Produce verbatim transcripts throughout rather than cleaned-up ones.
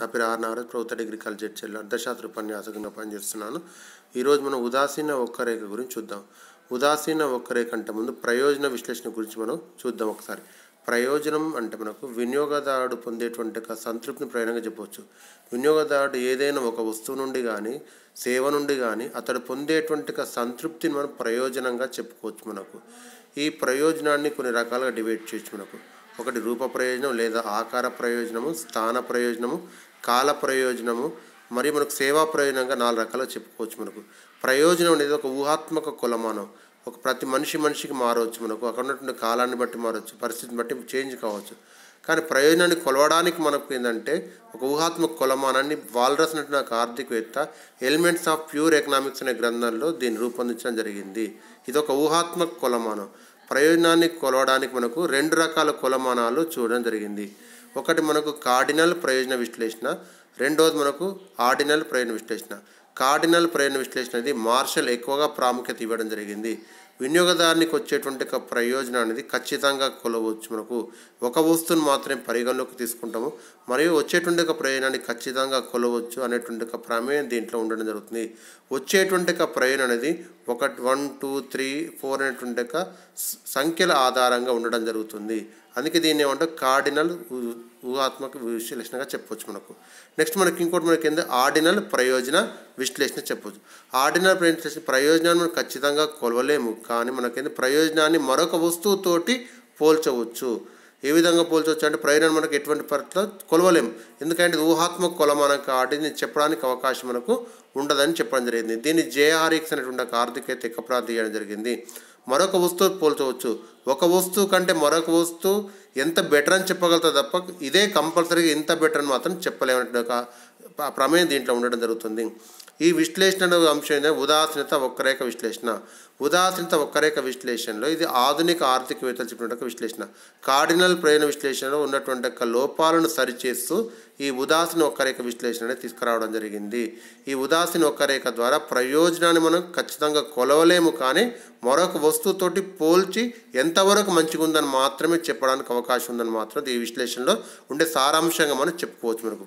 నా పేరు ఆర్ నాగరాజ్, ప్రభుత్వ డిగ్రీ కాలేజ్ జడ్చర్ల అర్థశాస్త్ర ఉపన్యాసకునిగా పనిచేస్తున్నాను. ఈరోజు మనం ఉదాసీన వక్రరేఖ గురించి చూద్దాం. ఉదాసీన వక్రరేఖ అంటే ముందు ప్రయోజన విశ్లేషణ గురించి మనం చూద్దాం ఒకసారి. ప్రయోజనం అంటే మనకు వినియోగదారుడు పొందేటువంటి ఒక సంతృప్తిని ప్రయోజనంగా చెప్పవచ్చు. వినియోగదారుడు ఏదైనా ఒక వస్తువు నుండి కానీ సేవ నుండి కానీ అతడు పొందేటువంటి ఒక సంతృప్తిని మనం ప్రయోజనంగా చెప్పుకోవచ్చు. మనకు ఈ ప్రయోజనాన్ని కొన్ని రకాలుగా డివైడ్ చేయొచ్చు. మనకు ఒకటి రూప ప్రయోజనం లేదా ఆకార ప్రయోజనము, స్థాన ప్రయోజనము, కాల ప్రయోజనము, మరియు మనకు సేవా ప్రయోజనంగా నాలుగు రకాలుగా చెప్పుకోవచ్చు. మనకు ప్రయోజనం అనేది ఒక ఊహాత్మక కొలమానం. ఒక ప్రతి మనిషి మనిషికి మారవచ్చు. మనకు అక్కడ ఉన్నటువంటి కాలాన్ని బట్టి మారవచ్చు, పరిస్థితిని బట్టి చేంజ్ కావచ్చు. కానీ ప్రయోజనాన్ని కొలవడానికి మనకు ఏంటంటే ఒక ఊహాత్మక కొలమానాన్ని వాల్రస్ అనేటువంటి ఒక ఆర్థికవేత్త ఎలిమెంట్స్ ఆఫ్ ప్యూర్ ఎకనామిక్స్ అనే గ్రంథంలో దీన్ని రూపొందించడం జరిగింది. ఇది ఒక ఊహాత్మక కొలమానం. ప్రయోజనాన్ని కొలవడానికి మనకు రెండు రకాల కొలమానాలు చూడడం జరిగింది. ఒకటి మనకు కార్డినల్ ప్రయోజన విశ్లేషణ, రెండవది మనకు ఆర్డినల్ ప్రయోజన విశ్లేషణ. కార్డినల్ ప్రయోజన విశ్లేషణ అనేది మార్షల్ ఎక్కువగా ప్రాముఖ్యత ఇవ్వడం జరిగింది. వినియోగదారునికి వచ్చేటువంటి ఒక ప్రయోజనం అనేది ఖచ్చితంగా కొలవచ్చు. మనకు ఒక వస్తువును మాత్రమే పరిగణలోకి తీసుకుంటాము, మరియు వచ్చేటువంటి ఒక ప్రయోజనాన్ని ఖచ్చితంగా కొలవచ్చు అనేటువంటి ఒక ప్రమేయం దీంట్లో ఉండడం జరుగుతుంది. వచ్చేటువంటి ఒక ప్రయోజనం అనేది ఒక వన్ టూ త్రీ ఫోర్ అనేటువంటి ఒక సంఖ్యల ఆధారంగా ఉండడం జరుగుతుంది. అందుకే దీన్ని ఏమంటే కార్డినల్ ఊహాత్మక విశ్లేషణగా చెప్పవచ్చు. మనకు నెక్స్ట్ మనకి ఇంకోటి మనకి ఏంటంటే ఆర్డినల్ ప్రయోజన విశ్లేషణ చెప్పవచ్చు. ఆర్డినల్ ప్రయోజన ప్రయోజనాన్ని మనం ఖచ్చితంగా కొలవలేము, కానీ మనకేంటి ప్రయోజనాన్ని మరొక వస్తువుతోటి పోల్చవచ్చు. ఏ విధంగా పోల్చవచ్చు అంటే ప్రయోజనాన్ని మనకు ఎటువంటి పరిస్థితిలో కొలవలేము, ఎందుకంటే ఊహాత్మక కొలమానం కాబట్టి దీన్ని చెప్పడానికి అవకాశం మనకు ఉండదని చెప్పడం జరిగింది. దీన్ని జేఆర్ఎక్స్ అనేటువంటి ఒక ఆర్థికవేత్త ఎక్కప్రాంతి చేయడం జరిగింది. మరొక వస్తువు పోల్చవచ్చు. ఒక వస్తువు కంటే మరొక వస్తువు ఎంత బెటర్ అని చెప్పగలుగుతుంది తప్ప ఇదే కంపల్సరీగా ఇంత బెటర్ అని మాత్రం చెప్పలేమనే ఒక ప్రమేయం దీంట్లో ఉండడం జరుగుతుంది. ఈ విశ్లేషణ అంశం ఏంటంటే ఉదాసీనత వక్రరేఖ విశ్లేషణ. ఉదాసీనత వక్రరేఖ విశ్లేషణలో ఇది ఆధునిక ఆర్థికవేత్తలు చెప్పినటువంటి విశ్లేషణ. కార్డినల్ ప్రయోజన విశ్లేషణలో ఉన్నటువంటి యొక్క లోపాలను సరిచేస్తూ ఈ ఉదాసీన వక్రరేఖ విశ్లేషణ తీసుకురావడం జరిగింది. ఈ ఉదాసీన వక్రరేఖ ద్వారా ప్రయోజనాన్ని మనం ఖచ్చితంగా కొలవలేము, కానీ మరొక వస్తువుతోటి పోల్చి ఎంతవరకు మంచిగా ఉందని మాత్రమే చెప్పడానికి అవకాశం ఉందని మాత్రం ఈ విశ్లేషణలో ఉండే సారాంశంగా మనం చెప్పుకోవచ్చు. మనకు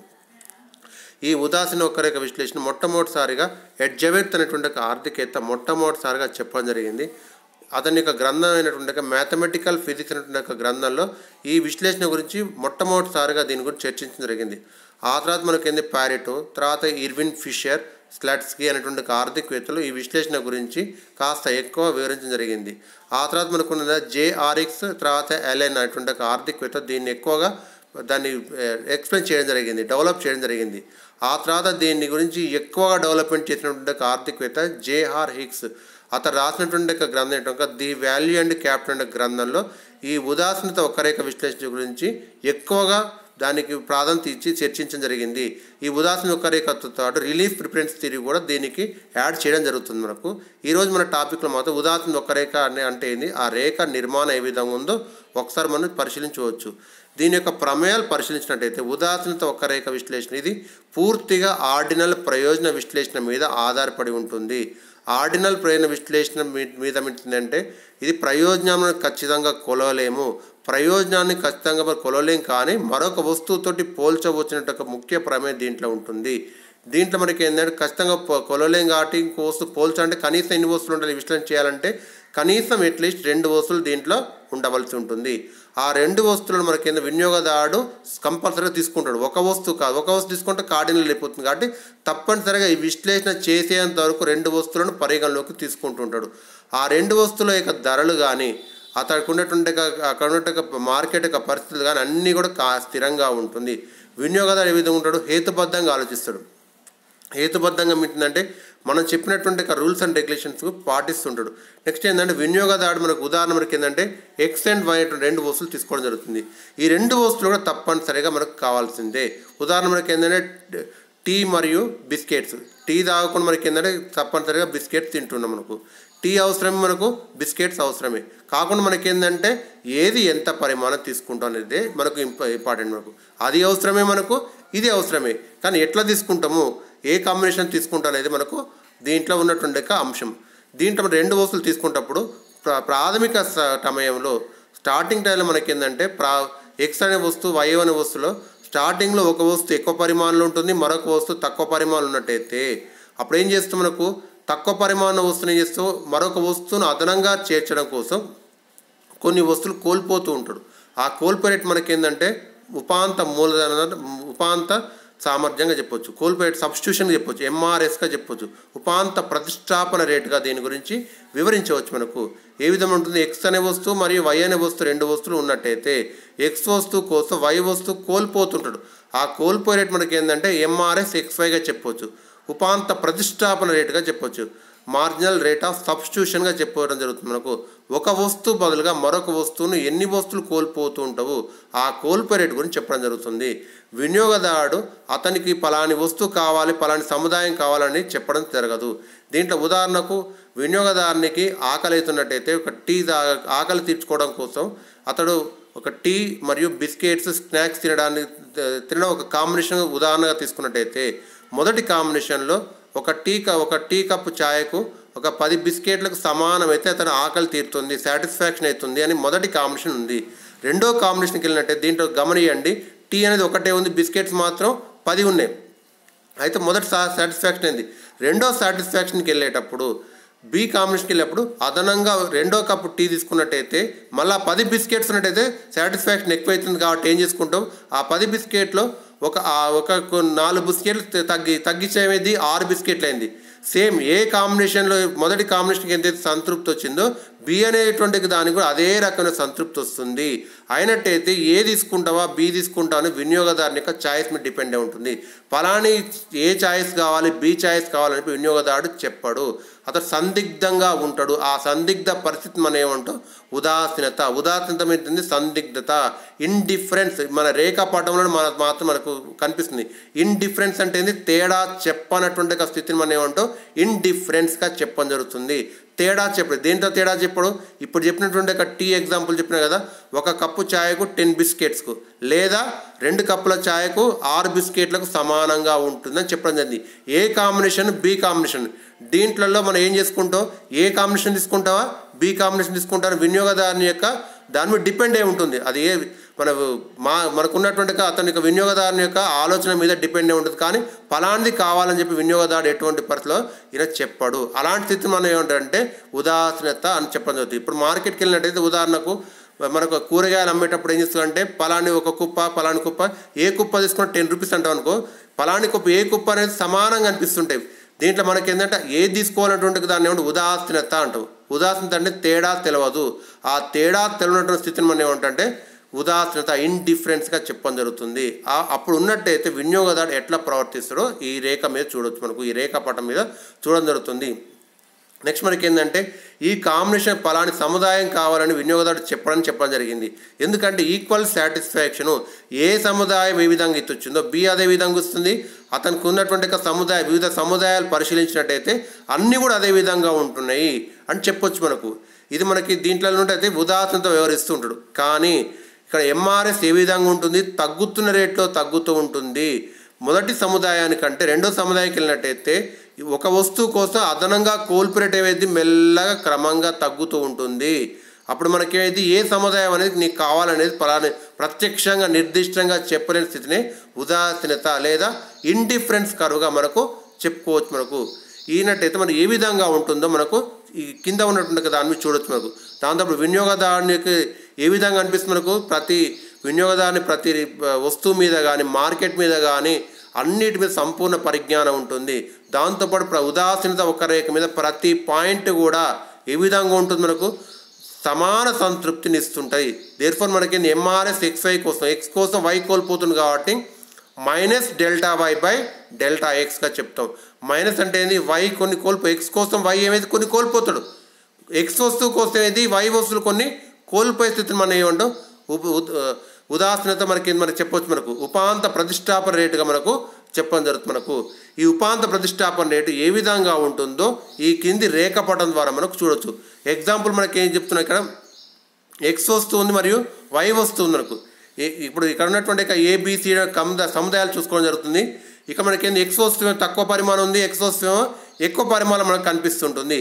ఈ ఉదాసీన వక్రరేఖ విశ్లేషణ మొట్టమొదటిసారిగా ఎడ్జెవర్త్ అనేటువంటి ఒక ఆర్థికవేత్త మొట్టమొదటిసారిగా చెప్పడం జరిగింది. అతని యొక్క గ్రంథం అయినటువంటి మ్యాథమెటికల్ ఫిజిక్స్ అనేటువంటి ఒక గ్రంథంలో ఈ విశ్లేషణ గురించి మొట్టమొదటిసారిగా దీని గురించి చర్చించడం జరిగింది. ఆ తర్వాత మనకి ఏంది ప్యారెటో, తర్వాత ఇర్విన్ ఫిషర్, స్లాట్స్కీ అనేటువంటి ఆర్థికవేత్తలు ఈ విశ్లేషణ గురించి కాస్త ఎక్కువ వివరించడం జరిగింది. ఆ తర్వాత మనకున్న జేఆర్ఎక్స్, తర్వాత ఎల్ఎన్ అనేటువంటి ఒక ఆర్థికవేత్త దీన్ని ఎక్కువగా దాన్ని ఎక్స్ప్లెయిన్ చేయడం జరిగింది, డెవలప్ చేయడం జరిగింది. ఆ తర్వాత దీని గురించి ఎక్కువగా డెవలప్మెంట్ చేసినటువంటి ఒక ఆర్థికవేత్త జేఆర్ హిక్స్. అతను రాసినటువంటి ఒక గ్రంథం ఏంటంటే ది వాల్యూ అండ్ క్యాపిటల్ అనే గ్రంథంలో ఈ ఉదాసీనత వక్రరేఖ విశ్లేషణ గురించి ఎక్కువగా దానికి ప్రాధాన్యత ఇచ్చి చర్చించడం జరిగింది. ఈ ఉదాసీన వక్రరేఖతో పాటు రిలీఫ్ ప్రిఫరెన్స్ థియరీ కూడా దీనికి యాడ్ చేయడం జరుగుతుంది. మనకు ఈరోజు మన టాపిక్లో మాత్రం ఉదాసీన వక్రరేఖ అనే అంటే ఏంది, ఆ రేఖ నిర్మాణం ఏ విధంగా ఉందో ఒకసారి మనం పరిశీలించవచ్చు. దీని యొక్క ప్రమేయాలు పరిశీలించినట్టయితే ఉదాసీనత వక్రరేఖ విశ్లేషణ ఇది పూర్తిగా ఆర్డినల్ ప్రయోజన విశ్లేషణ మీద ఆధారపడి ఉంటుంది. ఆర్డినల్ ప్రయోజన విశ్లేషణ మీద ఏంటంటే ఇది ప్రయోజనాలను ఖచ్చితంగా కొలవలేము, ప్రయోజనాన్ని ఖచ్చితంగా మరి కొలవలేము, కానీ మరొక వస్తువుతోటి పోల్చవచ్చినట్టు ఒక ముఖ్య ప్రమేయం దీంట్లో ఉంటుంది. దీంట్లో మనకి ఏంటంటే ఖచ్చితంగా కొలవలేం కాబట్టి ఇంకో వస్తువు పోల్చాలంటే కనీసం ఎన్ని వస్తువులు ఉండాలి విశ్లేషణ చేయాలంటే కనీసం అట్లీస్ట్ రెండు వస్తువులు దీంట్లో ఉండవలసి ఉంటుంది. ఆ రెండు వస్తువులను మనకి ఏంటంటే వినియోగదారుడు కంపల్సరీగా తీసుకుంటాడు. ఒక వస్తువు కాదు, ఒక వస్తువు తీసుకుంటే కార్డినల్ అయిపోతుంది కాబట్టి తప్పనిసరిగా ఈ విశ్లేషణ చేసేంత వరకు రెండు వస్తువులను పరిగణలోకి తీసుకుంటుంటాడు. ఆ రెండు వస్తువుల యొక్క ధరలు కానీ అతడికి ఉన్నటువంటి అక్కడ ఉన్నటువంటి మార్కెట్ యొక్క పరిస్థితులు కానీ అన్నీ కూడా కా స్థిరంగా ఉంటుంది. వినియోగదారు ఏ విధంగా ఉంటాడు, హేతుబద్ధంగా ఆలోచిస్తాడు. హేతుబద్ధంగా ఏంటంటే మనం చెప్పినటువంటి రూల్స్ అండ్ రెగ్యులేషన్స్ పాటిస్తుంటాడు. నెక్స్ట్ ఏంటంటే వినియోగదారుడు మనకు ఉదాహరణ మనకి ఏంటంటే ఎక్స్ అండ్ వై రెండు వస్తువులు తీసుకోవడం జరుగుతుంది. ఈ రెండు వస్తువులు కూడా తప్పనిసరిగా మనకు కావాల్సిందే. ఉదాహరణ మనకి ఏంటంటే టీ మరియు బిస్కెట్స్. టీ తాగకుండా మనకి ఏంటంటే తప్పనిసరిగా బిస్కెట్స్ తింటున్నాం. మనకు టీ అవసరమే, మనకు బిస్కెట్స్ అవసరమే. కాకుండా మనకి ఏంటంటే ఏది ఎంత పరిమాణం తీసుకుంటాం అనేది మనకు ఇంపార్టెంట్. మనకు అది అవసరమే, మనకు ఇది అవసరమే, కానీ ఎట్లా తీసుకుంటాము, ఏ కాంబినేషన్ తీసుకుంటాం అనేది మనకు దీంట్లో ఉన్నటువంటి అంశం. దీంట్లో రెండు వస్తువులు తీసుకున్నప్పుడు ప్రా ప్రాథమిక సమయంలో స్టార్టింగ్ టైంలో మనకి ఏంటంటే ప్రా ఎక్స్ అనే వస్తువు వై అనే వస్తువులో స్టార్టింగ్లో ఒక వస్తువు ఎక్కువ పరిమాణంలో ఉంటుంది, మరొక వస్తువు తక్కువ పరిమాణంలో ఉన్నట్టయితే అప్పుడు ఏం చేస్తాం, మనకు తక్కువ పరిమాణ వస్తువుని ఏం చేస్తాం, మరొక వస్తువును అదనంగా చేర్చడం కోసం కొన్ని వస్తువులు కోల్పోతూ ఉంటాడు. ఆ కోల్పోయేట్ మనకి ఏంటంటే ఉపాంత మూలధన ఉపాంత సామర్థ్యంగా చెప్పొచ్చు, కోల్పోయేట్ సబ్స్టిట్యూషన్గా చెప్పొచ్చు, ఎంఆర్ఎస్గా చెప్పొచ్చు, ఉపాంత ప్రతిష్టాపన రేటుగా దీని గురించి వివరించవచ్చు. మనకు ఏ విధంగా ఉంటుంది, ఎక్స్ అనే వస్తువు మరియు వై అనే వస్తువు రెండు వస్తువులు ఉన్నట్టయితే ఎక్స్ వస్తువు కోసం వై వస్తువు కోల్పోతుంటాడు. ఆ కోల్పోయే రేట్ మనకి ఏంటంటే ఎంఆర్ఎస్ ఎక్స్వైగా చెప్పొచ్చు, ఉపాంత ప్రతిష్టాపన రేటుగా చెప్పొచ్చు, మార్జినల్ రేట్ ఆఫ్ సబ్స్టిట్యూషన్గా చెప్పుకోవడం జరుగుతుంది. మనకు ఒక వస్తువు బదులుగా మరొక వస్తువును ఎన్ని వస్తువులు కోల్పోతూ ఉంటావు ఆ కోల్పోయే రేటు గురించి చెప్పడం జరుగుతుంది. వినియోగదారుడు అతనికి పలాని వస్తువు కావాలి, పలాని సముదాయం కావాలని చెప్పడం జరగదు. దీంట్లో ఉదాహరణకు వినియోగదారునికి ఆకలి అవుతున్నట్టయితే ఒక టీ ఆకలి తీర్చుకోవడం కోసం అతడు ఒక టీ మరియు బిస్కెట్స్ స్నాక్స్ తినడానికి తినడం ఒక కాంబినేషన్ ఉదాహరణగా తీసుకున్నట్టయితే మొదటి కాంబినేషన్లో ఒక టీ ఒక టీ కప్పు ఛాయ్కు ఒక పది బిస్కెట్లకు సమానమైతే అతను ఆకలి తీరుతుంది, సాటిస్ఫాక్షన్ అవుతుంది అని మొదటి కాంబినేషన్ ఉంది. రెండో కాంబినేషన్కి వెళ్ళినట్టే దీంట్లో గమనియండి, టీ అనేది ఒకటే ఉంది, బిస్కెట్స్ మాత్రం పది ఉన్నాయి. అయితే మొదటి సాటిస్ఫాక్షన్ అయింది. రెండో సాటిస్ఫాక్షన్కి వెళ్ళేటప్పుడు బి కాంబినేషన్కి వెళ్ళేటప్పుడు అదనంగా రెండో కప్పు టీ తీసుకున్నట్టయితే మళ్ళీ పది బిస్కెట్స్ ఉన్నట్టయితే సాటిస్ఫాక్షన్ ఎక్కువైతుంది. కాబట్టి ఏం చేసుకుంటాం, ఆ పది బిస్కెట్లో ఒక ఒక నాలుగు బిస్కెట్లు తగ్గి తగ్గించేది ఆరు బిస్కెట్లు అయింది. సేమ్ ఏ కాంబినేషన్లో మొదటి కాంబినేషన్కి ఎంతైతే సంతృప్తి వచ్చిందో బి అనేటువంటి దానికి కూడా అదే రకమైన సంతృప్తి వస్తుంది. అయినట్టయితే ఏ తీసుకుంటావా బి తీసుకుంటావా అని వినియోగదారుని యొక్క ఛాయిస్ మీద డిపెండ్ అయి ఉంటుంది. ఫలాని ఏ ఛాయిస్ కావాలి బి ఛాయిస్ కావాలని వినియోగదారుడు చెప్పాడు, అతడు సందిగ్ధంగా ఉంటాడు. ఆ సందిగ్ధ పరిస్థితి మనం ఏమంటాం, ఉదాసీనత. ఉదాసీనత ఏంటంటే సందిగ్ధత, ఇండిఫరెన్స్. మన రేఖాపటంలో మన మాత్రం మనకు కనిపిస్తుంది. ఇండిఫరెన్స్ అంటే ఏంది, తేడా చెప్పనటువంటి స్థితిని మనం ఏమంటాం ఇండిఫరెన్స్గా చెప్పడం జరుగుతుంది. తేడా చెప్పడు. దేంట్లో తేడా చెప్పడు, ఇప్పుడు చెప్పినటువంటి ఒక టీ ఎగ్జాంపుల్ చెప్పినా కదా, ఒక కప్పు ఛాయ్కు టెన్ బిస్కెట్స్కు లేదా రెండు కప్పుల ఛాయ్కు ఆరు బిస్కెట్లకు సమానంగా ఉంటుందని చెప్పడం జరిగింది. A combination B combination. దీంట్లలో మనం ఏం చేసుకుంటాం, ఏ కాంబినేషన్ తీసుకుంటావా బి కాంబినేషన్ తీసుకుంటారు, వినియోగదారుని యొక్క దాని మీద డిపెండ్ అయి ఉంటుంది. అది ఏ మన మా మనకున్నటువంటి అతని యొక్క వినియోగదారుని యొక్క ఆలోచన మీద డిపెండ్ అయి ఉంటుంది. కానీ ఫలాంటిది కావాలని చెప్పి వినియోగదారుడు ఎటువంటి పరిస్థితిలో ఈయన చెప్పాడు. అలాంటి స్థితి మనం ఏమంటారంటే ఉదాసీనత అని చెప్పడం జరుగుతుంది. ఇప్పుడు మార్కెట్కి వెళ్ళినట్టయితే ఉదాహరణకు మనకు కూరగాయలు అమ్మేటప్పుడు ఏం చేస్తుందంటే పలాని ఒక కుప్ప పలాని కుప్ప ఏ కుప్ప తీసుకున్న టెన్ రూపీస్ అంటాం అనుకో, పలాని కుప్ప ఏ కుప్ప అనేది సమానంగా అనిపిస్తుంటాయి. దీంట్లో మనకి ఏంటంటే ఏది తీసుకోవాలన్నటువంటి దాన్ని ఏమంటే ఉదాసీనత అంటాం. ఉదాసీనత అంటే తేడా తెలియదు. ఆ తేడా తెలియనటువంటి స్థితిని మనం ఏమంటే ఉదాసీనత ఇండిఫరెన్స్గా చెప్పడం జరుగుతుంది. అప్పుడు ఉన్నట్టయితే వినియోగదారుడు ఎట్లా ప్రవర్తిస్తాడో ఈ రేఖ మీద చూడవచ్చు, మనకు ఈ రేఖాపటం మీద చూడడం జరుగుతుంది. నెక్స్ట్ మనకి ఏంటంటే ఈ కాంబినేషన్ పలాని సముదాయం కావాలని వినియోగదారుడు చెప్పడం చెప్పడం జరిగింది. ఎందుకంటే ఈక్వల్ సాటిస్ఫాక్షను ఏ సముదాయం ఏ విధంగా ఇచ్చొచ్చిందో బి అదే విధంగా వస్తుంది. అతనికి ఉన్నటువంటి సముదాయ వివిధ సముదాయాలు పరిశీలించినట్టయితే అన్నీ కూడా అదే విధంగా ఉంటున్నాయి అని చెప్పొచ్చు. మనకు ఇది మనకి దీంట్లో అయితే ఉదాహరణతో వ్యవహరిస్తూ ఉంటాడు. కానీ ఇక్కడ ఎంఆర్ఎస్ ఏ విధంగా ఉంటుంది, తగ్గుతున్న రేట్లో తగ్గుతూ ఉంటుంది. మొదటి సముదాయానికంటే రెండో సముదాయానికి వెళ్ళినట్టయితే ఒక వస్తువు కోసం అదనంగా కోల్పోరేట్ ఏదైతే మెల్లగా క్రమంగా తగ్గుతూ ఉంటుంది. అప్పుడు మనకేది ఏ సముదాయం అనేది నీకు కావాలనేది పలాని ప్రత్యక్షంగా నిర్దిష్టంగా చెప్పలేని స్థితిని ఉదాసీనత లేదా ఇండిఫరెన్స్ కరువుగా మనకు చెప్పుకోవచ్చు. మనకు ఈనట్టయితే మనకు ఏ విధంగా ఉంటుందో మనకు ఈ కింద ఉన్నటువంటి దాని మీద చూడవచ్చు. మనకు దాంతో వినియోగదారునికి ఏ విధంగా అనిపిస్తుంది, మనకు ప్రతి వినియోగదారుని ప్రతి వస్తువు మీద కానీ మార్కెట్ మీద కానీ అన్నిటి మీద సంపూర్ణ పరిజ్ఞానం ఉంటుంది. దాంతోపాటు ఉదాసీనత ఒక రేఖ మీద ప్రతి పాయింట్ కూడా ఏ విధంగా ఉంటుంది, మనకు సమాన సంతృప్తిని ఇస్తుంటాయి. దేర్ఫోర్ మనకి ఎంఆర్ఎస్ ఎక్స్ వై కోసం ఎక్స్ కోసం వై కోల్పోతుంది కాబట్టి minus delta Y by delta ఎక్స్గా చెప్తాం. మైనస్ అంటే ఏంది, వై కొన్ని కోల్పో ఎక్స్ కోసం వై ఏమైతే కొన్ని కోల్పోతాడు, ఎక్స్ వస్తువు కోసం ఏది వై వస్తువులు కొన్ని కోల్పోయే స్థితిని మనం ఏమంటాం ఉదాసీనత మనకి మనకి చెప్పవచ్చు. మనకు ఉపాంత ప్రతిష్టాపన రేటుగా మనకు చెప్పడం జరుగుతుంది. మనకు ఈ ఉపాంత ప్రతిష్టాపన రేటు ఏ విధంగా ఉంటుందో ఈ కింది రేఖాపటం ద్వారా మనకు చూడవచ్చు. ఎగ్జాంపుల్ మనకి ఏం చెప్తున్నా, ఇక్కడ ఎక్స్ వస్తువు ఉంది మరియు వై వస్తువు ఉంది. మనకు ఇప్పుడు ఇక్కడ ఉన్నటువంటి ఏబిసి సముదాయాలు చూసుకోవడం జరుగుతుంది. ఇక మనకేంది ఎక్స్ వస్తువు తక్కువ పరిమాణం ఉంది, ఎక్స్ వస్తువు ఎక్కువ పరిమాణం మనకు కనిపిస్తుంటుంది.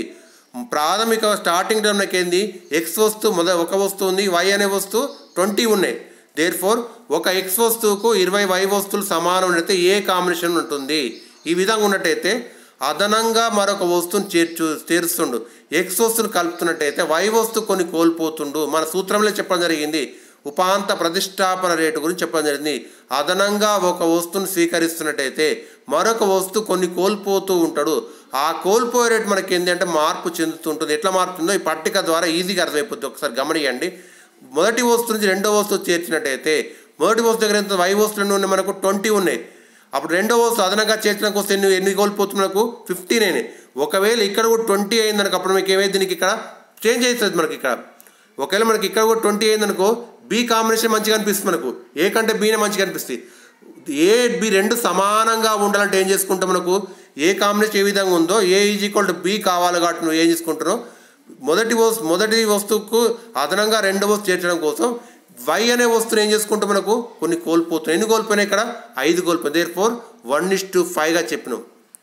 ప్రాథమిక స్టార్టింగ్ టైం మనకి ఏంది ఎక్స్ వస్తువు మొదటి ఒక వస్తువు ఉంది, వై అనే వస్తువు ట్వంటీ ఉన్నాయి. దేర్ ఫోర్ ఒక ఎక్స్ వస్తువుకు ఇరవై వై వస్తువులు సమానం అయితే ఏ కాంబినేషన్ ఉంటుంది. ఈ విధంగా ఉన్నట్టయితే అదనంగా మరొక వస్తువును చేర్చు చేరుస్తుండు ఎక్స్ వస్తువును కలుపుతున్నట్టయితే వై వస్తువు కొన్ని కోల్పోతుండు. మన సూత్రంలో చెప్పడం జరిగింది, ఉపాంత ప్రతిష్టాపన రేటు గురించి చెప్పడం జరిగింది. అదనంగా ఒక వస్తువును స్వీకరిస్తున్నట్టయితే మరొక వస్తువు కొన్ని కోల్పోతూ ఉంటాడు. ఆ కోల్పోయే రేటు మనకి ఏంటంటే మార్పు చెందుతుంటుంది. ఎట్లా మారుతుందో ఈ పట్టిక ద్వారా ఈజీగా అర్థమైపోతుంది. ఒకసారి గమనియండి. మొదటి వస్తువు నుంచి రెండో వస్తువు చేర్చినట్టయితే మొదటి వస్తువు దగ్గర ఎంత వై వస్తువులు ఉన్నాయి, మనకు ట్వంటీ ఉన్నాయి. అప్పుడు రెండో వస్తువు అదనంగా చేర్చడానికి వస్తే ఎన్ని ఎన్ని కోల్పోతుంది, మనకు ఫిఫ్టీన్ అయినాయి. ఒకవేళ ఇక్కడ కూడా ట్వంటీ అయిందనుకో అప్పుడు మీకు ఏమైంది, దీనికి ఇక్కడ చేంజ్ అవుతుంది. మనకి ఇక్కడ ఒకవేళ మనకి ఇక్కడ కూడా ట్వంటీ అయిందనుకో బి కాంబినేషన్ మంచిగా అనిపిస్తుంది, మనకు ఏ కంటే బీనే మంచిగా అనిపిస్తుంది. ఏ బి రెండు సమానంగా ఉండాలంటే ఏం చేసుకుంటాం, మనకు ఏ కాంబినేషన్ ఏ విధంగా ఉందో A is equal to B కావాలి కాబట్టి నువ్వు ఏం చేసుకుంటున్నావు, మొదటి వస్తు మొదటి వస్తువుకు అదనంగా రెండో వస్తువు చేర్చడం కోసం వై అనే వస్తువుని ఏం చేసుకుంటాం, మనకు కొన్ని కోల్పోతున్నాయి. ఎన్ని కోల్పోయినాయి, ఇక్కడ ఐదు కోల్పోయి. Therefore one is to ఫైవ్గా చెప్పినాం.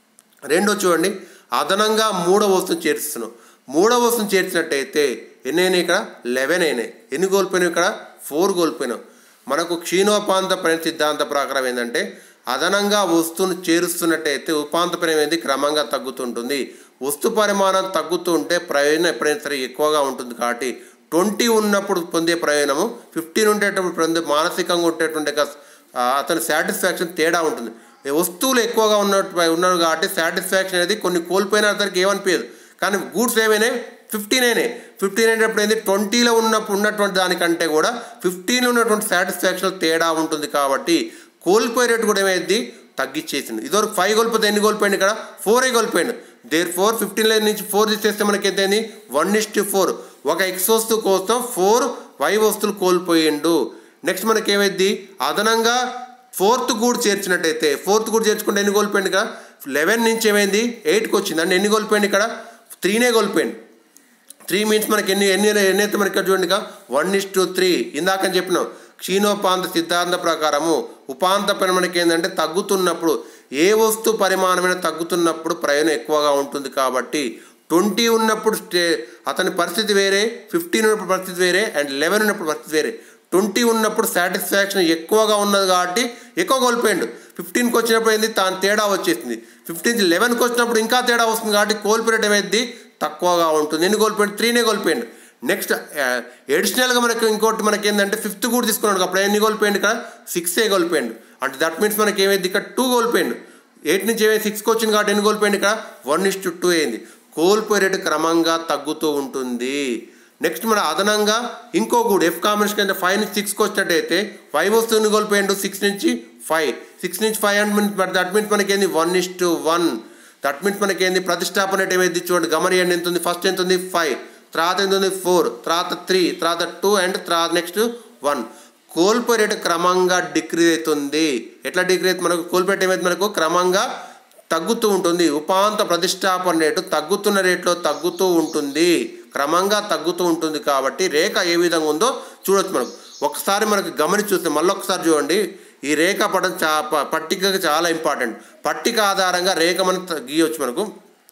రెండో చూడండి, అదనంగా మూడో వస్తువుని చేర్చుతున్నాం. మూడో వస్తువుని చేర్చినట్టయితే ఎన్ని అయినాయి, ఇక్కడ లెవెన్ అయినాయి. ఎన్ని కోల్పోయినాయి, ఇక్కడ ఫోర్ కోల్పోయినాం. మనకు క్షీణోపాంత పరిణతి సిద్ధాంత ప్రకారం ఏంటంటే అదనంగా వస్తువును చేరుస్తున్నట్టయితే ఉపాంత పరిణతి క్రమంగా తగ్గుతుంటుంది. వస్తు పరిమాణం తగ్గుతూ ఉంటే ప్రయోజనం ఎప్పుడైనా సరే ఎక్కువగా ఉంటుంది. కాబట్టి ట్వంటీ ఉన్నప్పుడు పొందే ప్రయోజనము ఫిఫ్టీన్ ఉండేటప్పుడు పొందే మానసికంగా ఉండేటువంటి అతని సాటిస్ఫాక్షన్ తేడా ఉంటుంది. వస్తువులు ఎక్కువగా ఉన్నట్టు ఉన్నారు కాబట్టి సాటిస్ఫాక్షన్ అనేది కొన్ని కోల్పోయిన అతనికి ఏమనిపించదు. కానీ గూడ్స్ ఏమైనాయి, ఫిఫ్టీన్ అయినాయి. ఫిఫ్టీన్ అయినప్పుడు ఏంది, ట్వంటీలో ఉన్నప్పుడు ఉన్నటువంటి దానికంటే కూడా ఫిఫ్టీన్లో ఉన్నటువంటి సాటిస్ఫాక్షన్ తేడా ఉంటుంది. కాబట్టి కోల్పోయే రేటు కూడా ఏమైంది, తగ్గించేసింది. ఇదివరకు ఫైవ్ కోల్పోతే ఎన్ని కోల్పోయింది, ఇక్కడ ఫోరే కోల్పోయింది. దేర్ ఫోర్ ఫిఫ్టీన్ లైన్ నుంచి ఫోర్ తీసేస్తే మనకి ఎంత అయింది, వన్ ఇస్ టు ఫోర్. ఒక ఎక్స్ వస్తువు కోసం ఫోర్ వై వస్తువులు కోల్పోయిండు. నెక్స్ట్ మనకి ఏమైంది, అదనంగా ఫోర్త్ గూడ్ చేర్చినట్టయితే ఫోర్త్ గూడ్ చేర్చుకుంటే ఎన్ని కోల్పోయింది, ఇక్కడ లెవెన్ నుంచి ఏమైంది ఎయిట్కి వచ్చింది. అంటే ఎన్ని కోల్పోయింది, ఇక్కడ త్రీనే కోల్పోయింది. త్రీ మీన్స్ మనకి ఎన్ని ఎన్ని ఎన్ని అయితే మనకి చూడండి, ఇక వన్ ఇస్ టు త్రీ. ఇందాకని చెప్పినాం క్షీణోపాంత సిద్ధాంత ప్రకారము ఉపాంత పని మనకి ఏంటంటే తగ్గుతున్నప్పుడు ఏ వస్తువు పరిమాణమైన తగ్గుతున్నప్పుడు ప్రయోజనం ఎక్కువగా ఉంటుంది. కాబట్టి ట్వంటీ ఉన్నప్పుడు స్టే అతని పరిస్థితి వేరే, ఫిఫ్టీన్ ఉన్నప్పుడు పరిస్థితి వేరే, అండ్ లెవెన్ ఉన్నప్పుడు పరిస్థితి వేరే. ట్వంటీ ఉన్నప్పుడు సాటిస్ఫాక్షన్ ఎక్కువగా ఉన్నది కాబట్టి ఎక్కువ కోల్పోయిండు. ఫిఫ్టీన్కి వచ్చినప్పుడు ఏంది తాను తేడా వచ్చేసింది. ఫిఫ్టీన్ లెవెన్కి వచ్చినప్పుడు ఇంకా తేడా వస్తుంది కాబట్టి కోల్పోయేట్ ఏమైంది, తక్కువగా ఉంటుంది. ఎన్ని కోల్పోయిండు, త్రీనే కోల్పోయిండు. నెక్స్ట్ ఎడిషనల్గా మనకి ఇంకోటి మనకి ఏంటంటే ఫిఫ్త్ కూడా తీసుకున్నాడు. అప్పుడు ఎన్ని కోల్పోయిండు, ఇక్కడ సిక్సే కోల్పోయిండు. అంటే దట్ మీన్స్ మనకి ఏమైంది, ఇక్కడ టూ కోల్పోయిండు. ఎయిట్ నుంచి ఏమైంది సిక్స్కి వచ్చింది కాబట్టి ఎన్ని కోల్పోయింది, ఇక్కడ వన్ ఇస్ టు టూ అయింది. కోల్పోయే రేటు క్రమంగా తగ్గుతూ ఉంటుంది. నెక్స్ట్ మన అదనంగా ఇంకో గూడు ఎఫ్ కాంబినేషన్ అంటే ఫైవ్ నుంచి సిక్స్కి వచ్చినట్టయితే ఫైవ్ వస్తువుని కోల్పోయిండు, సిక్స్ నుంచి ఫైవ్ సిక్స్ నుంచి ఫైవ్ అంటే దట్ మీన్స్ మనకి ఏంది one is to one. That means మనకి ఏంది ప్రతిష్టాపన రేట్ ఏమైంది చూడండి, గమనియండి ఎంత ఉంది. ఫస్ట్ ఎంత ఉంది, ఫైవ్, తర్వాత ఎంత ఉంది, ఫోర్, తర్వాత త్రీ, తర్వాత టూ అండ్ తర్వాత నెక్స్ట్ వన్. కోల్పోయే రేటు క్రమంగా డిక్రీజ్ అవుతుంది. ఎట్లా డిక్రీజ్ అవుతుంది, మనకు కోల్పోయే ఏమైతే మనకు క్రమంగా తగ్గుతూ ఉంటుంది. ఉపాంత ప్రతిష్టాపన రేటు తగ్గుతున్న రేట్లో తగ్గుతూ ఉంటుంది, క్రమంగా తగ్గుతూ ఉంటుంది. కాబట్టి రేఖ ఏ విధంగా ఉందో చూడొచ్చు. మనకు ఒకసారి మనకు గమనించి చూస్తే మళ్ళీ ఒకసారి చూడండి. ఈ రేఖ పటం చా పట్టికగా చాలా ఇంపార్టెంట్. పట్టిక ఆధారంగా రేఖ మనం గీయవచ్చు. మనకు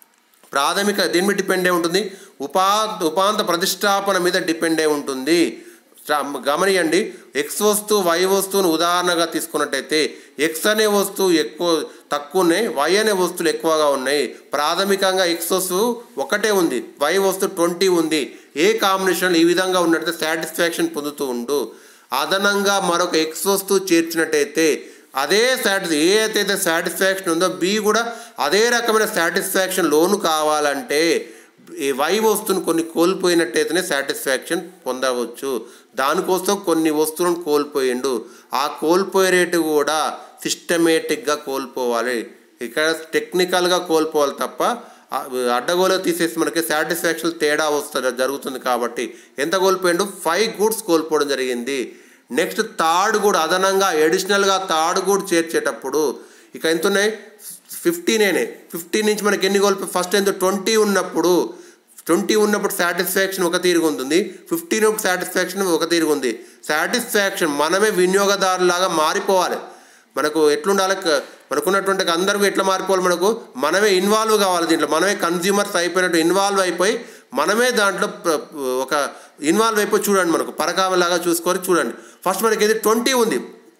ప్రాథమిక దీని మీద డిపెండ్ అయి ఉంటుంది, ఉపా ఉపాంత ప్రతిష్టాపన మీద డిపెండ్ అయి ఉంటుంది. గమనియండి, ఎక్స్ వస్తువు వై వస్తువును ఉదాహరణగా తీసుకున్నట్టయితే ఎక్స్ అనే వస్తువు ఎక్కువ తక్కువ ఉన్నాయి, వై అనే వస్తువులు ఎక్కువగా ఉన్నాయి. ప్రాథమికంగా ఎక్స్ వస్తువు ఒకటే ఉంది, వై వస్తువు ట్వంటీ ఉంది. ఏ కాంబినేషన్ ఈ విధంగా ఉన్నట్టయితే సాటిస్ఫాక్షన్ పొందుతూ ఉండు. అదనంగా మరొక ఎక్స్ వస్తువు చేర్చినట్టయితే అదే సాటిస్ ఏ అయితే సాటిస్ఫాక్షన్ ఉందో బి కూడా అదే రకమైన సాటిస్ఫాక్షన్ లోను కావాలంటే వై వస్తువును కొన్ని కోల్పోయినట్టయితేనే సాటిస్ఫాక్షన్ పొందవచ్చు. దానికోసం కొన్ని వస్తువులను కోల్పోయిండు. ఆ కోల్పోయే రేటు కూడా సిస్టమేటిక్గా కోల్పోవాలి. ఇక్కడ టెక్నికల్గా కోల్పోవాలి తప్ప అడ్డగోలు తీసేసి మనకి సాటిస్ఫాక్షన్ తేడా వస్తుంది జరుగుతుంది. కాబట్టి ఎంత కోల్పోయిండు, ఫైవ్ గూడ్స్ కోల్పోవడం జరిగింది. నెక్స్ట్ థర్డ్ గూడ్ అదనంగా ఎడిషనల్గా థర్డ్ గూడ్ చేర్చేటప్పుడు ఇక ఎంత ఉన్నాయి, ఫిఫ్టీన్ అయినాయి. ఫిఫ్టీన్ నుంచి మనకి ఎన్ని కోల్పోయి, ఫస్ట్ ఎంత ట్వంటీ ఉన్నప్పుడు ట్వంటీ ఉన్నప్పుడు సాటిస్ఫాక్షన్ ఒక తీరుగా ఉంటుంది, ఫిఫ్టీన్ ఉన్నప్పుడు సాటిస్ఫాక్షన్ ఒక తీరుగా ఉంది. సాటిస్ఫాక్షన్ మనమే వినియోగదారులాగా మారిపోవాలి. మనకు ఎట్లుండాలి, మనకున్నటువంటి అందరికీ ఎట్లా మారిపోవాలి, మనకు మనమే ఇన్వాల్వ్ కావాలి దీంట్లో. మనమే కన్జ్యూమర్స్ అయిపోయినట్టు ఇన్వాల్వ్ అయిపోయి మనమే దాంట్లో ఒక ఇన్వాల్వ్ అయిపోయి చూడండి, మనకు పరకామలాగా చూసుకొని చూడండి. ఫస్ట్ మనకి ఏది ట్వంటీ ఉంది,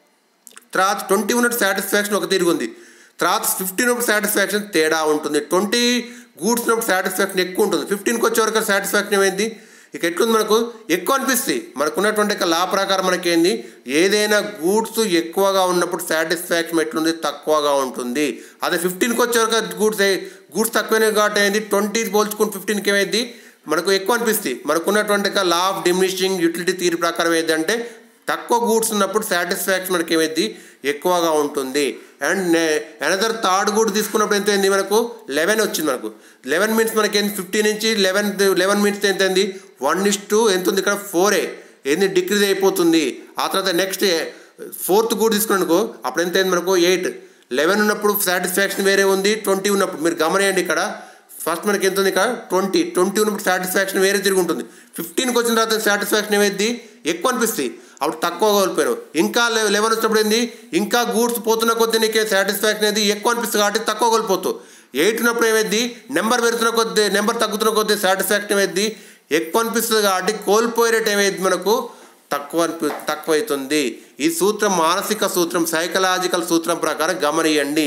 తర్వాత ట్వంటీ ఉన్నట్టు సాటిస్ఫాక్షన్ ఒక తిరిగి ఉంది, తర్వాత ఫిఫ్టీన్ ఉన్నప్పుడు సాటిస్ఫాక్షన్ తేడా ఉంటుంది. ట్వంటీ గూడ్స్ ఉన్నప్పుడు సాటిస్ఫాక్షన్ ఎక్కువ ఉంటుంది, ఫిఫ్టీన్కి వచ్చేవరకు సాటిస్ఫాక్షన్ ఏమైంది ఇక ఎట్లుంది మనకు ఎక్కువ అనిపిస్తుంది. మనకు ఉన్నటువంటి లా ప్రకారం మనకేంది ఏదైనా గూడ్స్ ఎక్కువగా ఉన్నప్పుడు సాటిస్ఫాక్షన్ ఎట్లుంది తక్కువగా ఉంటుంది. అదే ఫిఫ్టీన్కి వచ్చేవరకు గూడ్స్ గూడ్స్ తక్కువైనవి కాబట్టి ఏంది ట్వంటీ పోల్చుకుని ఫిఫ్టీన్కి ఏమైంది మనకు ఎక్కువ అనిపిస్తుంది. మనకున్నటువంటి law of diminishing utility theory ప్రకారం ఏంటంటే తక్కువ గూడ్స్ ఉన్నప్పుడు సాటిస్ఫాక్షన్ మనకి ఏమైంది ఎక్కువగా ఉంటుంది. అండ్ అనదర్ థర్డ్ గూడ్ తీసుకున్నప్పుడు ఎంత అయింది మనకు లెవెన్ వచ్చింది. మనకు లెవెన్ మినిట్స్ మనకి ఏంది ఫిఫ్టీ నుంచి లెవెన్ లెవెన్ మినిట్స్ ఎంత అయింది వన్ ఇస్ టూ ఎంత ఉంది ఇక్కడ ఫోరే ఏంది డిక్రీజ్ అయిపోతుంది. ఆ తర్వాత నెక్స్ట్ ఫోర్త్ గూడ్ తీసుకున్నానుకో అప్పుడు ఎంత అయింది మనకు ఎయిట్. లెవెన్ ఉన్నప్పుడు సాటిస్ఫాక్షన్ వేరే ఉంది, ట్వంటీ ఉన్నప్పుడు మీరు గమనియండి ఇక్కడ ఫస్ట్ మనకి ఎంత ఉంది ఇక్కడ ట్వంటీ ట్వంటీ ఉన్నప్పుడు సాటిస్ఫాక్షన్ వేరే తిరిగి ఉంటుంది. ఫిఫ్టీన్కి వచ్చిన తర్వాత సాటిస్ఫాక్షన్ ఏమైంది ఎక్కువ అనిపిస్తుంది, అప్పుడు తక్కువ కోల్పోయారు. ఇంకా లెవెన్ వచ్చినప్పుడు ఏంది ఇంకా గూడ్స్ పోతున్న కొద్దీ నీకే సాటిస్ఫాక్షన్ అనేది ఎక్కువ అనిపిస్తుంది కాబట్టి తక్కువ కోల్పోతావు. ఎయిట్ ఉన్నప్పుడు ఏమైంది నెంబర్ పెరుగుతున్న కొద్దీ నెంబర్ తగ్గుతున్న కొద్దీ సాటిస్ఫాక్షన్ ఏమైంది ఎక్కువ అనిపిస్తుంది కాబట్టి కోల్పోయే రేట్ ఏమైంది మనకు తక్కువ అనిపి తక్కువ అవుతుంది. ఈ సూత్రం మానసిక సూత్రం, సైకలాజికల్ సూత్రం ప్రకారం గమనియండి.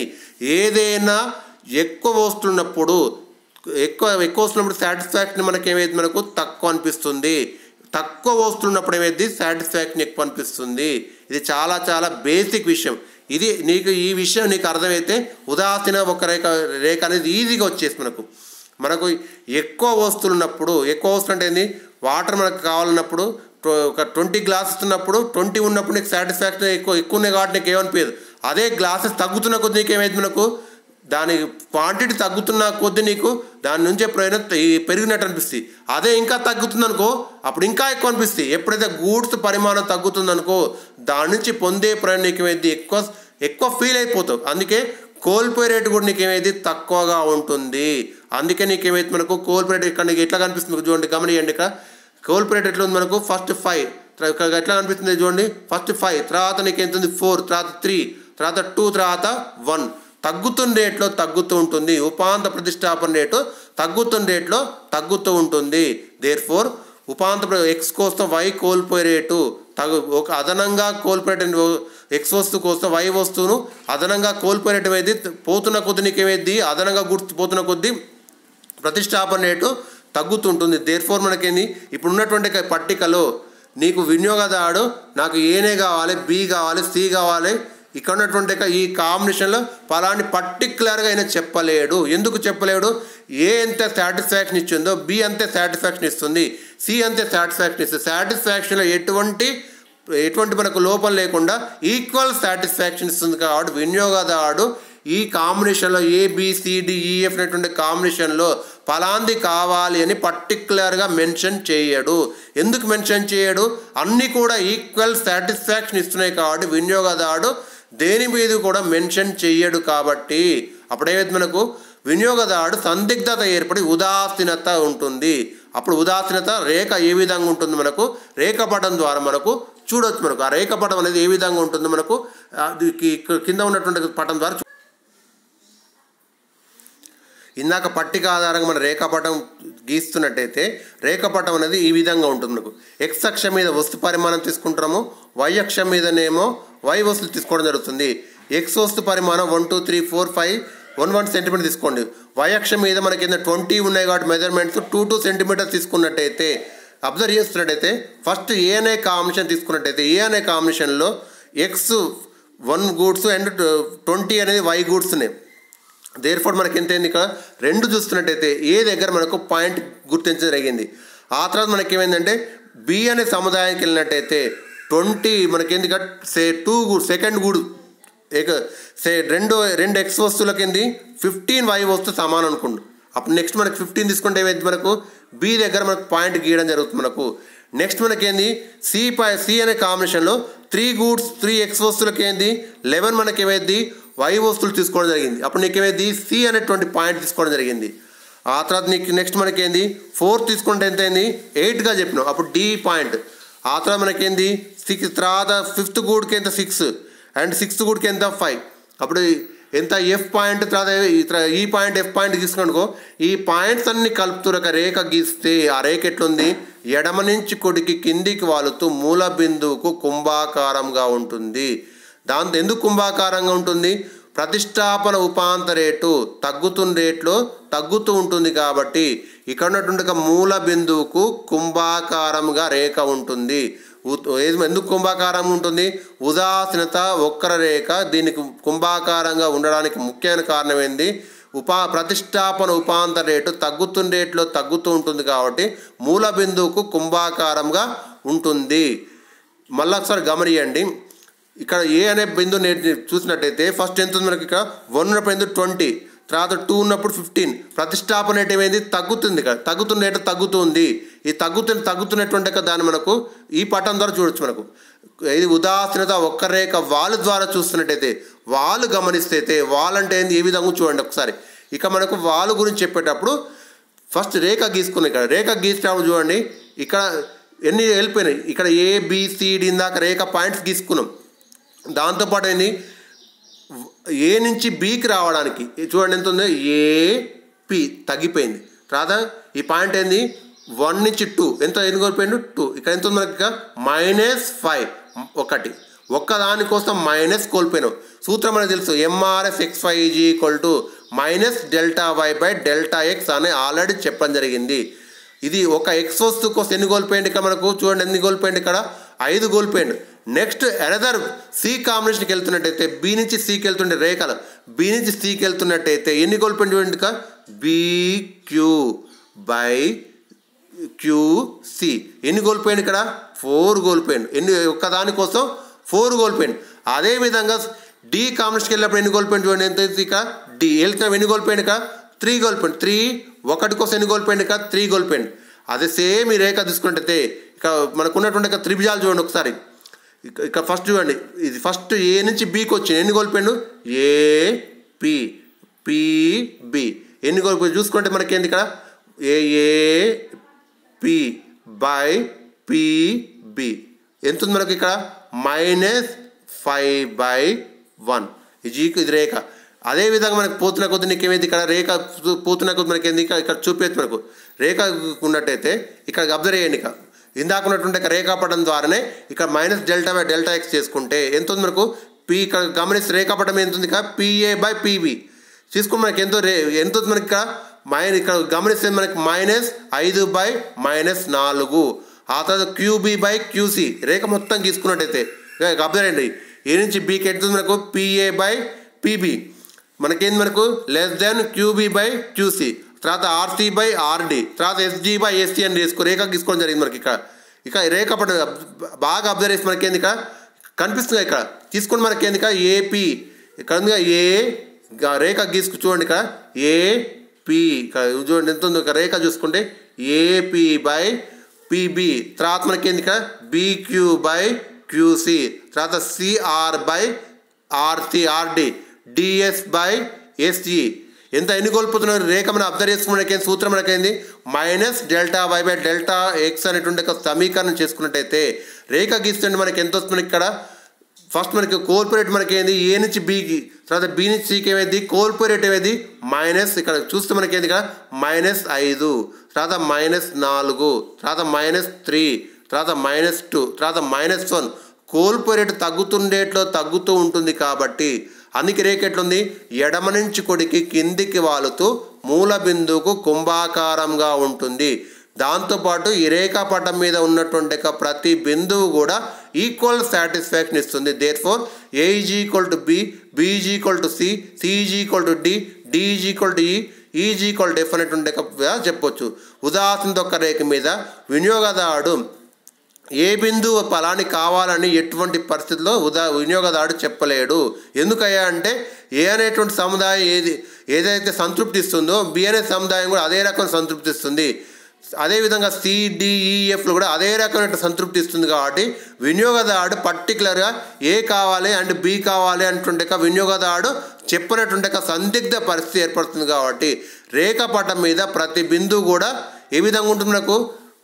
ఏదైనా ఎక్కువ వస్తున్నప్పుడు ఎక్కువ ఎక్కువ వస్తున్నప్పుడు సాటిస్ఫాక్షన్ మనకి ఏమైంది మనకు తక్కువ అనిపిస్తుంది, తక్కువ వస్తున్నప్పుడు ఏమైంది సాటిస్ఫాక్షన్ ఎక్కువ అనిపిస్తుంది. ఇది చాలా చాలా బేసిక్ విషయం. ఇది నీకు ఈ విషయం నీకు అర్థమైతే ఉదాసీన ఒక రేఖ రేఖ అనేది ఈజీగా వచ్చేసి మనకు మనకు ఎక్కువ వస్తువులు ఉన్నప్పుడు ఎక్కువ వస్తువులు అంటే ఏంది వాటర్ మనకు కావాలన్నప్పుడు ఒక ట్వంటీ గ్లాసెస్ ఉన్నప్పుడు ట్వంటీ ఉన్నప్పుడు నీకు సాటిస్ఫాక్షన్ ఎక్కువ ఎక్కువ ఉన్నాయి కాబట్టి నీకు ఏమనిపించదు. అదే గ్లాసెస్ తగ్గుతున్న కొద్ది నీకు ఏమైంది మనకు దాని క్వాంటిటీ తగ్గుతున్న కొద్దీ నీకు దాని నుంచే ప్రయోజనం పెరిగినట్టు అనిపిస్తుంది. అదే ఇంకా తగ్గుతుంది అనుకో అప్పుడు ఇంకా ఎక్కువ అనిపిస్తుంది. ఎప్పుడైతే గూడ్స్ పరిమాణం తగ్గుతుంది అనుకో దాని నుంచి పొందే ప్రయోజనం నీకు ఏమైంది ఎక్కువ ఎక్కువ ఫీల్ అయిపోతావు. అందుకే కోల్పోయే రేటు కూడా నీకు ఏమైంది తక్కువగా ఉంటుంది. అందుకే నీకు ఏమైతే మనకు కోల్పోయే రేట్ ఇక్కడ నీకు ఎట్లా కనిపిస్తుంది చూడండి, గమనియండి. ఇక్కడ కోల్పోయే రేట్ ఎట్లా ఉంది మనకు ఫస్ట్ ఫైవ్ ఇక్కడ ఎట్లా కనిపిస్తుంది చూడండి, ఫస్ట్ ఫైవ్ తర్వాత నీకు ఎంత ఉంది ఫోర్ తర్వాత త్రీ తర్వాత టూ తర్వాత వన్. తగ్గుతున్న రేట్లో తగ్గుతూ ఉంటుంది, ఉపాంత ప్రతిష్టాపన రేటు తగ్గుతున్న రేట్లో తగ్గుతూ ఉంటుంది. దేర్ ఫోర్ ఉపాంత ఎక్స్ కోసం వై కోల్పోయే రేటు తగ్గు ఒక అదనంగా కోల్పోయే ఎక్స్ వస్తువు కోసం వై వస్తువును అదనంగా కోల్పోయే రేటు ఏమైంది పోతున్న కొద్ది నీకు ఏమైంది అదనంగా గుర్తు పోతున్న కొద్ది ప్రతిష్టాపన రేటు తగ్గుతుంటుంది. దేర్ ఫోర్ మనకేంది ఇప్పుడు ఉన్నటువంటి పట్టికలో నీకు వినియోగదారుడు నాకు ఏనే కావాలి బి కావాలి సి కావాలి ఇక్కడ ఉన్నటువంటి ఈ కాంబినేషన్లో పలాని పర్టికులర్గా అయినా చెప్పలేడు. ఎందుకు చెప్పలేడు? ఏ ఎంత సాటిస్ఫాక్షన్ ఇచ్చిందో బి అంతే సాటిస్ఫాక్షన్ ఇస్తుంది, సి అంతే సాటిస్ఫాక్షన్ ఇస్తుంది. సాటిస్ఫాక్షన్లో ఎటువంటి ఎటువంటి మనకు లోపం లేకుండా ఈక్వల్ సాటిస్ఫాక్షన్ ఇస్తుంది కాబట్టి వినియోగదారుడు ఈ కాంబినేషన్లో ఏబిసిడిఈఎఫ్ అనేటువంటి కాంబినేషన్లో ఫలాంది కావాలి అని పర్టికులర్గా మెన్షన్ చేయడు. ఎందుకు మెన్షన్ చేయడు? అన్నీ కూడా ఈక్వల్ సాటిస్ఫాక్షన్ ఇస్తున్నాయి కాబట్టి వినియోగదారుడు దేని మీద కూడా మెన్షన్ చెయ్యడు. కాబట్టి అప్పుడేమైతే మనకు వినియోగదారుడు సందిగ్ధత ఏర్పడి ఉదాసీనత ఉంటుంది. అప్పుడు ఉదాసీనత రేఖ ఏ విధంగా ఉంటుంది మనకు రేఖపటం ద్వారా మనకు చూడవచ్చు. మనకు ఆ రేఖపటం అనేది ఏ విధంగా ఉంటుందో మనకు కింద ఉన్నటువంటి పటం ద్వారా ఇందాక పట్టిక ఆధారంగా మన రేఖాపటం గీస్తున్నట్టయితే రేఖాపటం అనేది ఈ విధంగా ఉంటుంది. మనకు ఎక్స్ అక్షం మీద వస్తు పరిమాణం తీసుకుంటాము, వై అక్షం మీదనేమో వై వస్తువులు తీసుకోవడం జరుగుతుంది. ఎక్స్ వస్తు పరిమాణం one two three four five one one centimetre తీసుకోండి. వై అక్షం మీద మనకి కింద ట్వంటీ ఉన్నాయి కాబట్టి మెజర్మెంట్స్ టూ టూ సెంటీమీటర్స్ తీసుకున్నట్టయితే అబ్జర్వ్ చేస్తున్నట్టయితే ఫస్ట్ ఏ అనే కాంబినేషన్ తీసుకున్నట్టయితే ఏ అనే కాంబినేషన్లో X one goods and twenty అనేది వై గూడ్స్ ఉన్నాయి. దేర్ ఫోర్ మనకి ఎంత అయింది ఇక్కడ రెండు చూస్తున్నట్టయితే ఏ దగ్గర మనకు పాయింట్ గుర్తించడం జరిగింది. ఆ తర్వాత మనకి ఏమైందంటే బి అనే సముదాయానికి వెళ్ళినట్టయితే ట్వంటీ మనకేంది ఇక్కడ సే టూ గూడ్ సెకండ్ గూడ్ సే రెండు రెండు ఎక్స్ వస్తువుల కింది ఫిఫ్టీన్ వై వస్తువు సమానం అనుకోండి. అప్పుడు నెక్స్ట్ మనకి ఫిఫ్టీన్ తీసుకుంటే ఏమైంది మనకు బి దగ్గర మనకు పాయింట్ గీయడం జరుగుతుంది. మనకు నెక్స్ట్ మనకేంది సి పై సి అనే కాంబినేషన్లో త్రీ గూడ్స్ త్రీ ఎక్స్ వస్తువులకి ఏంది లెవెన్ మనకి ఏమైంది వై వస్తువులు తీసుకోవడం జరిగింది. అప్పుడు నీకు ఏమైంది సి అనేటువంటి పాయింట్ తీసుకోవడం జరిగింది. ఆ తర్వాత నీకు నెక్స్ట్ మనకేంది ఫోర్ తీసుకుంటే ఎంత అయింది ఎయిట్గా చెప్పినాం, అప్పుడు డి పాయింట్. ఆ తర్వాత మనకేంది సిక్స్ తర్వాత ఫిఫ్త్ గూడ్కి ఎంత సిక్స్ అండ్ సిక్స్త్ గూడ్కి ఎంత ఫైవ్, అప్పుడు ఎంత ఎఫ్ పాయింట్ తర్వాత ఈ పాయింట్ ఎఫ్ పాయింట్ తీసుకునుకో, ఈ పాయింట్స్ అన్ని కలుపుతూ ఒక రేఖ గీస్తే ఆ రేఖ ఎట్లుంది, ఎడమ నుంచి కుడికి కిందికి వాలుతూ మూల బిందువుకు కుంభాకారంగా ఉంటుంది. దాంతో ఎందుకు కుంభాకారంగా ఉంటుంది, ప్రతిష్టాపన ఉపాంత రేటు తగ్గుతున్న రేట్లో తగ్గుతూ ఉంటుంది కాబట్టి ఇక్కడ ఉన్నటువంటి మూల బిందువుకు కుంభాకారంగా రేఖ ఉంటుంది. ఎందుకు కుంభాకారం ఉంటుంది, ఉదాసీనత వక్ర రేఖ దీనికి కుంభాకారంగా ఉండడానికి ముఖ్యమైన కారణం ఏంది, ఉపా ప్రతిష్టాపన ఉపాంత రేటు తగ్గుతున్న రేట్లో తగ్గుతూ ఉంటుంది కాబట్టి మూల బిందువుకు కుంభాకారంగా ఉంటుంది. మళ్ళీ ఒకసారి గమనియండి, ఇక్కడ ఏ అనే బిందువు చూసినట్టయితే ఫస్ట్ ఎంత ఉంది మనకి, ఇక్కడ వన్ ఉన్నప్పుడు ఎందుకు ట్వంటీ, తర్వాత టూ ఉన్నప్పుడు ఫిఫ్టీన్, ప్రతిష్టాపన రేట్ ఏమైంది తగ్గుతుంది, ఇక్కడ తగ్గుతున్న రేటు తగ్గుతుంది. ఈ తగ్గుతున్న తగ్గుతున్నటువంటి దాన్ని మనకు ఈ పటం ద్వారా చూడొచ్చు. మనకు ఇది ఉదాసీనత ఒక్క రేఖ వాలు ద్వారా చూస్తున్నట్టయితే, వాలు గమనిస్తే వాల్ అంటే ఏంది ఏ విధంగా చూడండి ఒకసారి. ఇక మనకు వాలు గురించి చెప్పేటప్పుడు ఫస్ట్ రేఖ గీసుకున్నాం, ఇక్కడ రేఖ గీసేటప్పుడు చూడండి ఇక్కడ ఎన్ని వెళ్ళిపోయినాయి, ఇక్కడ ఏబిసిడి దాకా రేఖ పాయింట్స్ గీసుకున్నాం. దాంతోపాటు ఏంది ఏ నుంచి బికి రావడానికి చూడండి ఎంత ఉందో, ఏపి తగ్గిపోయింది. తర్వాత ఈ పాయింట్ ఏంది వన్ నుంచి టూ ఎంత ఎన్ని కోల్పోయిండు టూ, ఇక్కడ ఎంత ఉంది మనకి మైనస్ ఫైవ్ ఒకటి, ఒక్కదానికోసం మైనస్ కోల్పోయినాం. సూత్రం మనకు తెలుసు, MRS X Y is equal to minus delta Y by delta X అని ఆల్రెడీ చెప్పడం జరిగింది. ఇది ఒక ఎక్స్ వస్తువు కోసం ఎన్ని కోల్పోయింది ఇక్కడ మనకు చూడండి, ఎన్ని కోల్పోయింది ఇక్కడ ఐదు కోల్పోయింది. నెక్స్ట్ అనదర్ సి కాంబినేషన్కి వెళ్తున్నట్టయితే బి నుంచి సికి వెళ్తుండే రేఖలు బి నుంచి సికి వెళ్తున్నట్టయితే ఎన్ని కోల్పోయింది చూడండి, ఇక బిక్యూ బై క్యూసి ఎన్ని కోల్పోయింది ఇక్కడ ఫోర్ కోల్పోయింది. ఎన్ని ఒక్కదానికోసం ఫోర్ కోల్పోయింది. అదేవిధంగా డి కాంబినేషన్కి వెళ్ళినప్పుడు ఎన్ని కోల్పోయింది చూడండి, ఎంత ఇక డి వెళ్తున్నప్పుడు ఎన్ని కోల్పోయింది ఇక త్రీ కోల్పోయింది. త్రీ ఒకటి కోసం ఎన్ని కోల్పోయింది ఇక త్రీ కోల్పోయింది. అదే సేమ్ ఈ రేఖ తీసుకున్నట్టయితే ఇక మనకు ఉన్నటువంటి ఇక త్రిభుజాలు చూడండి ఒకసారి. ఇక ఫస్ట్ చూడండి, ఇది ఫస్ట్ ఏ నుంచి బికి వచ్చింది ఎన్ని కోల్పోయిండు, ఏపి పిబి ఎన్ని కోల్పోయి చూసుకుంటే మనకేంది ఇక్కడ ఏఏపి బై పిబి ఎంత ఉంది మనకి ఇక్కడ మైనస్ ఫైవ్ బై వన్. ఇది ఇది రేఖ. అదేవిధంగా మనకు పోతున్న కొద్ది నీకు ఏమైంది ఇక్కడ రేఖ పోతున్న కొద్ది మనకి ఏంది ఇక్కడ చూపేది మనకు రేఖ ఉన్నట్టయితే ఇక్కడ అబ్జర్వ్ చేయండి. ఇక ఇందాక ఉన్నటువంటి రేఖాపటం ద్వారానే ఇక్కడ minus delta by delta X చేసుకుంటే ఎంత ఉంది మనకు పి, ఇక్కడ గమనిస్తే రేఖాపటం ఎంత ఉంది ఇక్కడ పిఏ బై పిబి తీసుకుని మనకి ఎంతో రే ఎంత ఉంది మనకి ఇక్కడ మైనస్, ఇక్కడ గమనిస్తే మనకి మైనస్ ఐదు బై మైనస్ నాలుగు. ఆ తర్వాత క్యూబి బై క్యూసి రేఖ మొత్తం గీసుకున్నట్టయితే అబ్జర్వ్ అండి, ఏ నుంచి బీకి ఎంత ఉంది మనకు పిఏ బై పిబి మనకేంది మనకు less than QB by QC, తర్వాత ఆర్సీ బై ఆర్డి, తర్వాత ఎస్జీ బై ఎస్టీ అని తీసుకో రేఖ గీసుకోవడం జరిగింది మనకి. ఇక్కడ ఇక రేఖ పట్టు బాగా అబ్జర్వ్ చేసి మనకేంది ఇక్కడ కనిపిస్తుంది. ఇక్కడ తీసుకుని మనకేంది ఇక్కడ ఏపీ ఇక్కడ ఉంది ఏ రేఖ గీసుకు చూడండి, ఇక్కడ ఏపీ ఇక్కడ చూడండి ఎంత ఉంది ఇక్కడ రేఖ చూసుకుంటే ఏపీ బై పిబి, తర్వాత మనకేంది ఇక్కడ బీక్యూ బై క్యూసి, తర్వాత CR by RC RD, DS by SG ఎంత ఎన్ని కోల్పోతున్నారు రేఖ మనం అబ్జర్వ్ చేసుకున్నకే సూత్రం మనకైంది minus delta Y by delta X అనేటువంటి ఒక సమీకరణం చేసుకున్నట్టయితే రేఖ గీస్తుంటే మనకి ఎంత వస్తుంది ఇక్కడ ఫస్ట్ మనకి కోల్పోరేట్ మనకి ఏంది ఏ నుంచి బికి, తర్వాత బి నుంచి సికి ఏమైంది కోల్పోరేట్ ఏమైంది మైనస్, ఇక్కడ చూస్తే మనకి ఏంది ఇక్కడ మైనస్ ఐదు, తర్వాత మైనస్ నాలుగు, తర్వాత మైనస్ త్రీ, తర్వాత మైనస్ టూ, తర్వాత మైనస్ వన్. కోల్పోరేట్ తగ్గుతుండేట్లో తగ్గుతూ ఉంటుంది కాబట్టి అందుకే రేఖ ఎట్లుంది ఎడమ నుంచి కొడికి కిందికి వాలుతూ మూల బిందువుకు కుంభాకారంగా ఉంటుంది. దాంతోపాటు ఈ రేఖాపటం మీద ఉన్నటువంటి ప్రతి బిందువు కూడా ఈక్వల్ సాటిస్ఫాక్షన్ ఇస్తుంది. Therefore A is equal to B, B is equal to C, C is equal to D, D is equal to E, is equal to F అనేటువంటి చెప్పొచ్చు. ఉదాహరణ ఒక రేఖ మీద వినియోగదారుడు ఏ బిందువు ఫలాన్ని కావాలని ఎటువంటి పరిస్థితుల్లో ఉదా వినియోగదారుడు చెప్పలేడు. ఎందుకయ్యా అంటే ఏ అనేటువంటి సముదాయం ఏది ఏదైతే సంతృప్తి ఇస్తుందో బి అనే సముదాయం కూడా అదే రకం సంతృప్తి ఇస్తుంది. అదేవిధంగా సిడిఈఎఫ్లు కూడా అదే రకమైన సంతృప్తి ఇస్తుంది. కాబట్టి వినియోగదారుడు పర్టికులర్గా ఏ కావాలి అండ్ బి కావాలి అంటుండే వినియోగదారుడు చెప్పినటువంటి సందిగ్ధ పరిస్థితి ఏర్పడుతుంది. కాబట్టి రేఖాపటం మీద ప్రతి బిందువు కూడా ఏ విధంగా ఉంటుంది మనకు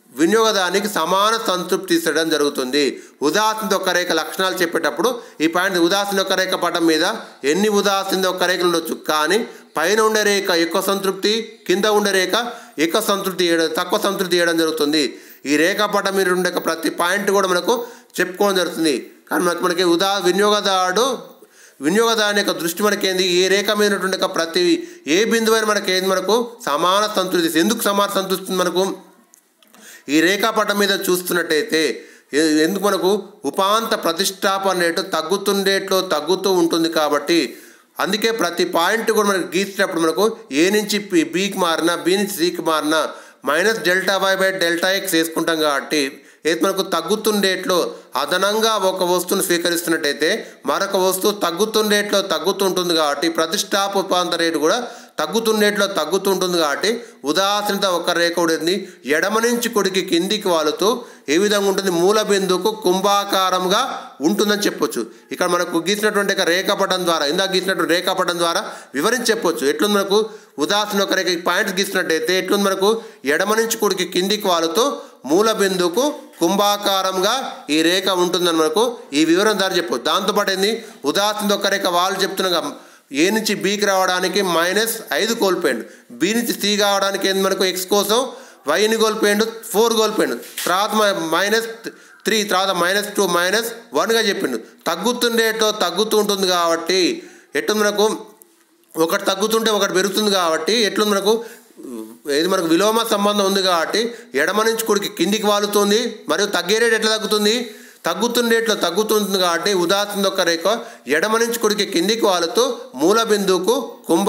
వినియోగదానికి సమాన సంతృప్తి ఇస్తడం జరుగుతుంది. ఉదాసీన ఒక్కరేఖ లక్షణాలు చెప్పేటప్పుడు ఈ పాయింట్ ఉదాసీన ఒక్కరేఖ పటం మీద ఎన్ని ఉదాసీన ఒక్కరేఖలు ఉండొచ్చు, కానీ పైన ఉండే రేఖ ఎక్కువ సంతృప్తి, కింద ఉండే రేఖ ఎక్కువ సంతృప్తి ఇవ్వడం తక్కువ సంతృప్తి ఇవ్వడం జరుగుతుంది. ఈ రేఖాపటం మీద ఉండే ప్రతి పాయింట్ కూడా మనకు చెప్పుకోవడం జరుగుతుంది. కానీ మనకు మనకి ఉదా వినియోగదారుడు వినియోగదారుని యొక్క దృష్టి మనకేంది, ఏ రేఖ మీద ఉన్నటువంటి ప్రతి ఏ బిందువైన మనకి ఏంది మనకు సమాన సంతృప్తి. ఎందుకు సమాన సంతృప్తి మనకు ఈ రేఖాపటం మీద చూస్తున్నట్టయితే ఎందుకు మనకు ఉపాంత ప్రతిష్టాపన రేటు తగ్గుతుండేట్లో తగ్గుతూ ఉంటుంది. కాబట్టి అందుకే ప్రతి పాయింట్ కూడా మనకు గీసేటప్పుడు మనకు ఏ నుంచి బీకి మారినా, బి నుంచి సికి మారినా minus delta Y by delta X వేసుకుంటాం. కాబట్టి ఏది మనకు తగ్గుతుండేట్లో అదనంగా ఒక వస్తువును స్వీకరిస్తున్నట్టయితే మరొక వస్తువు తగ్గుతుండేట్లో తగ్గుతుంటుంది. కాబట్టి ప్రతిష్టాప ఉపాంత రేటు కూడా తగ్గుతుండేట్లో తగ్గుతుంటుంది. కాబట్టి ఉదాసీనత ఒక రేఖ ఉంటుంది ఎడమ నుంచి కుడికి కిందికి వాలుతూ ఏ విధంగా ఉంటుంది, మూల బిందువుకు కుంభాకారంగా ఉంటుందని చెప్పొచ్చు. ఇక్కడ మనకు గీసినటువంటి రేఖాపటం ద్వారా ఇందాక గీసినటువంటి రేఖాపటం ద్వారా వివరించి చెప్పొచ్చు. ఎట్లుంది మనకు ఉదాసీన ఒక రేఖ పాయింట్స్ గీసినట్టయితే ఎట్లుంది మనకు ఎడమ నుంచి కుడికి కిందికి వాలుతూ మూల బిందువుకు కుంభాకారంగా ఈ రేఖ ఉంటుందని మనకు ఈ వివరం ద్వారా చెప్పొచ్చు. దాంతోపాటు ఏంది ఉదాసీన ఒక రేఖ వాళ్ళు చెప్తున్నాగా ఏ నుంచి బీకి రావడానికి మైనస్ ఐదు కోల్పోయిండు, బి నుంచి సి కావడానికి ఏంది మనకు ఎక్స్ కోసం వైని కోల్పోయిండు, ఫోర్ కోల్పోయిండు, తర్వాత మైనస్ త్రీ, తర్వాత మైనస్ టూ, మైనస్ వన్గా చెప్పిండు. తగ్గుతుండేటో తగ్గుతూ ఉంటుంది. కాబట్టి ఎట్లుంది మనకు ఒకటి తగ్గుతుంటే ఒకటి పెరుగుతుంది. కాబట్టి ఎట్లుంది మనకు ఏది మనకు విలోమ సంబంధం ఉంది. కాబట్టి ఎడమ నుంచి కుడికి కిందికి వాలుతుంది మరియు తగ్గే రేటు ఎట్లా తగ్గుతుంది, తగ్గుతుండేట్లో తగ్గుతుంది. కాబట్టి ఉదాసీన ఒక రేఖ ఎడమ నుంచి కుడికి కిందికి వాలుతూ మూల బిందువుకు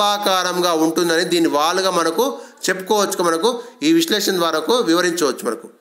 కుంభాకారంగా ఉంటుందని దీని వాలుగా మనకు చెప్పుకోవచ్చు. మనకు ఈ విశ్లేషణ ద్వారా వివరించవచ్చు మనకు.